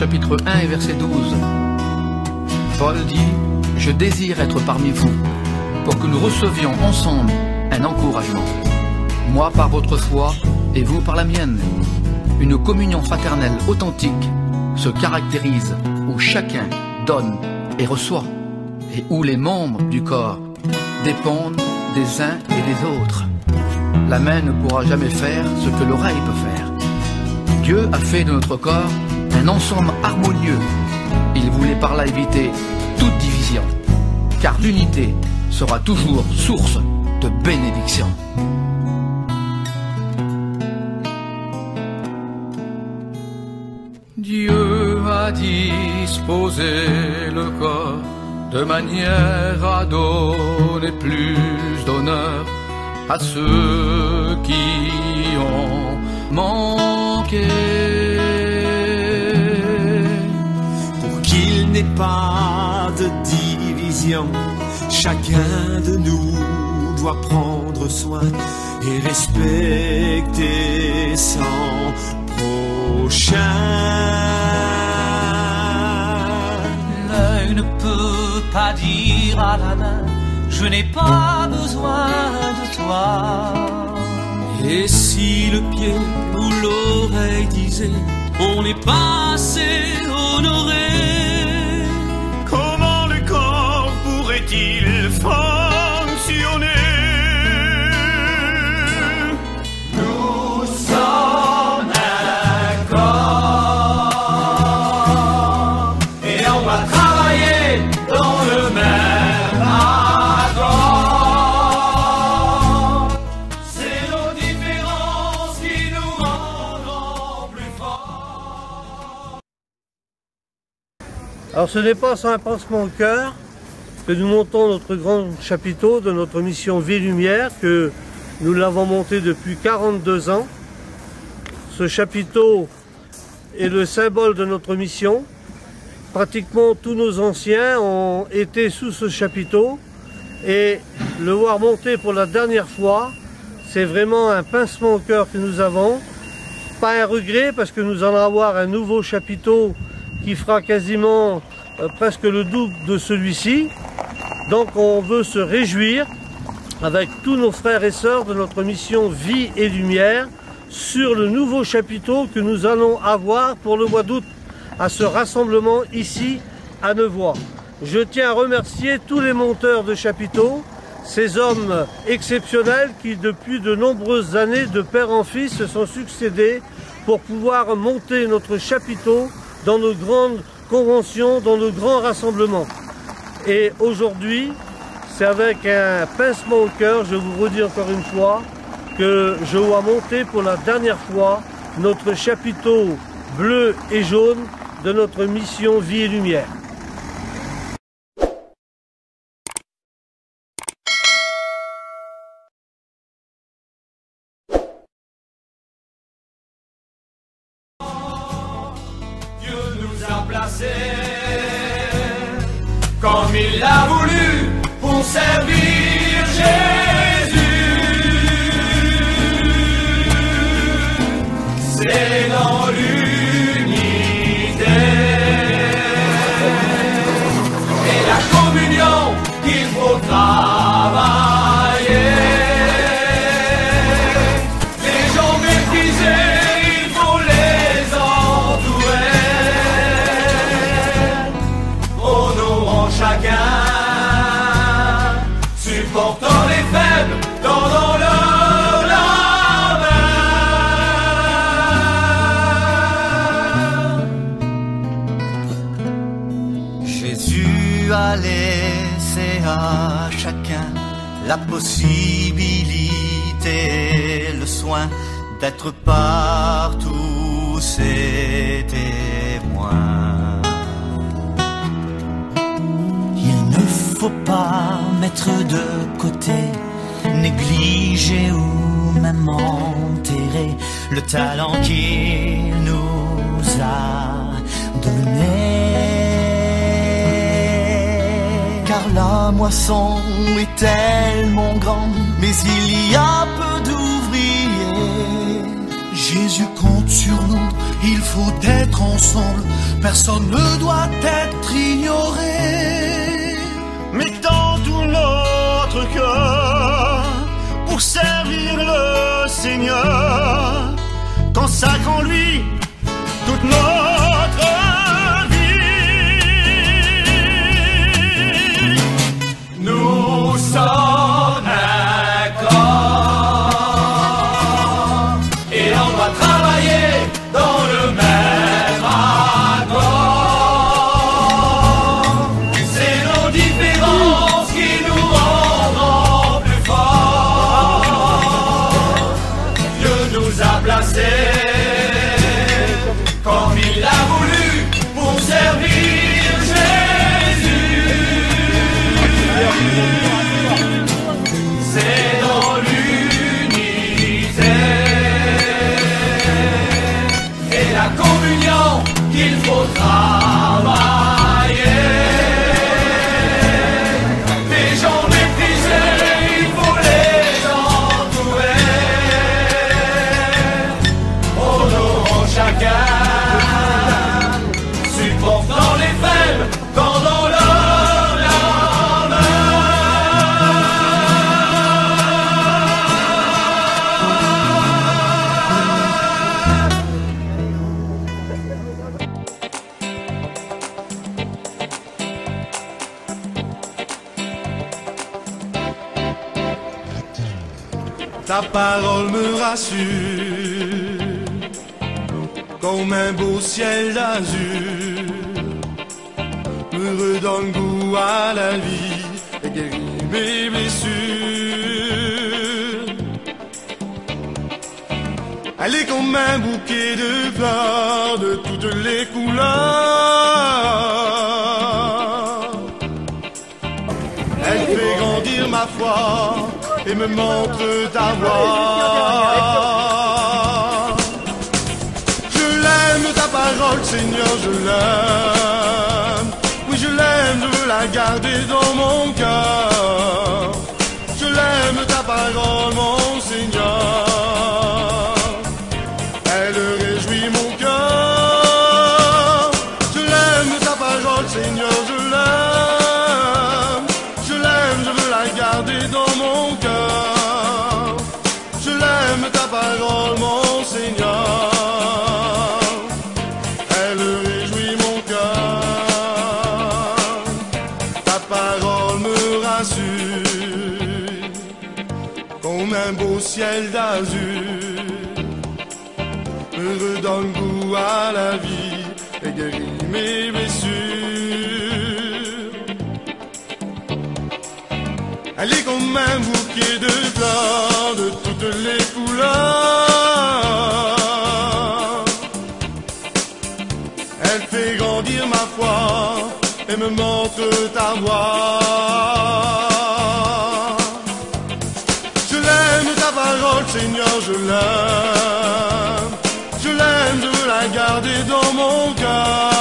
chapitre 1 et verset 12. Paul dit « Je désire être parmi vous, pour que nous recevions ensemble un encouragement. Moi par votre foi et vous par la mienne. Une communion fraternelle authentique se caractérise où chacun donne et reçoit, et où les membres du corps dépendent des uns et des autres. La main ne pourra jamais faire ce que l'oreille peut faire. Dieu a fait de notre corps un ensemble harmonieux. Il voulait par là éviter toute division, car l'unité sera toujours source de bénédiction. Dieu a disposé le corps de manière à donner plus d'honneur à ceux qui ont manqué. Pour qu'il n'ait pas de division, chacun de nous doit prendre soin et respecter son prochain. L'œil ne peut pas dire à la main, je n'ai pas besoin de toi. Et si le pied ou l'oreille disait, on n'est pas assez honoré, comment le corps pourrait-il fonctionner? Nous sommes un corps et on va travailler dans le même accord. C'est nos différences qui nous rendront plus forts. Alors ce n'est pas sans un pincement au cœur que nous montons notre grand chapiteau de notre mission Vie Lumière, que nous l'avons monté depuis 42 ans. Ce chapiteau est le symbole de notre mission. Pratiquement tous nos anciens ont été sous ce chapiteau et le voir monter pour la dernière fois, c'est vraiment un pincement au cœur que nous avons. Pas un regret parce que nous allons avoir un nouveau chapiteau qui fera quasiment presque le double de celui-ci. Donc on veut se réjouir avec tous nos frères et sœurs de notre mission Vie et Lumière sur le nouveau chapiteau que nous allons avoir pour le mois d'août à ce rassemblement ici à Nevoy. Je tiens à remercier tous les monteurs de chapiteaux, ces hommes exceptionnels qui depuis de nombreuses années de père en fils se sont succédés pour pouvoir monter notre chapiteau dans nos grandes conventions, dans nos grands rassemblements. Et aujourd'hui, c'est avec un pincement au cœur, je vous redis encore une fois, que je vois monter pour la dernière fois notre chapiteau bleu et jaune de notre mission Vie et Lumière. Dieu nous a placés comme il l'a voulu pour servir Jésus. C'est dans l'unité et la communion qu'il faut travailler. Les gens méprisés, il faut les entourer. Honorons chacun, supportant les faibles, tendant leur la main. Jésus a laissé à chacun la possibilité, le soin d'être partout ses témoins. Il ne faut pas mettre de côté, négliger ou même enterrer le talent qu'il nous a donné. Car la moisson est tellement grande, mais il y a peu d'ouvriers. Jésus compte sur nous, il faut être être ensemble, personne ne doit être ignoré. Mettons tout notre cœur pour servir le Seigneur, consacrons lui toute notre vie. Nous sommes un corps et on doit travailler dans le même accord. C'est nos différences qui nous rendront plus forts. Dieu nous a placés comme il l'a voulu pour servir Jésus. C'est dans l'unité et la communion qu'il faut travailler. Des gens méprisés, il faut les entourer. Honorons chacun, supportant les faibles, tendant leur la Ta parole me rassure comme un beau ciel d'azur, me redonne goût à la vie et guérit mes blessures. Elle est comme un bouquet de fleurs de toutes les couleurs. Elle fait grandir ma foi et me montre ta voie. Je l'aime ta parole, Seigneur, je l'aime. Oui, je l'aime, je veux la garder dans mon cœur. Je l'aime ta parole, mon Seigneur. Elle réjouit mon cœur. Je l'aime ta parole, Seigneur, je l'aime. Je l'aime, je veux la garder dans mon cœur. Je l'aime ta parole, mon Seigneur. Elle réjouit mon cœur. Ta parole me rassure comme un beau ciel d'azur, me redonne goût à la vie et guérit mes blessures. Elle est comme un bouquet de fleurs de toutes les couleurs. Elle fait grandir ma foi et me montre ta voie. Je l'aime ta parole, Seigneur, je l'aime. Je l'aime, je veux la garder dans mon cœur.